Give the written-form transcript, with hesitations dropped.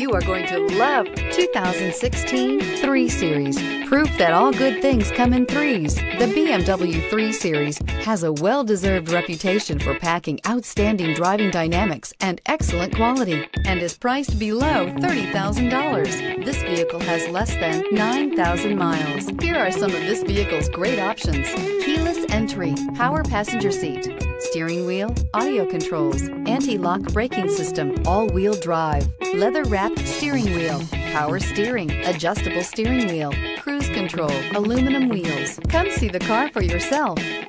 You are going to love 2016 3 Series. Proof that all good things come in threes. The BMW 3 Series has a well-deserved reputation for packing outstanding driving dynamics and excellent quality, and is priced below $30,000. This vehicle has less than 9,000 miles. Here are some of this vehicle's great options: keyless entry, power passenger seat, steering wheel audio controls, anti-lock braking system, all-wheel drive, leather-wrapped steering wheel, power steering, adjustable steering wheel, cruise control, aluminum wheels. Come see the car for yourself.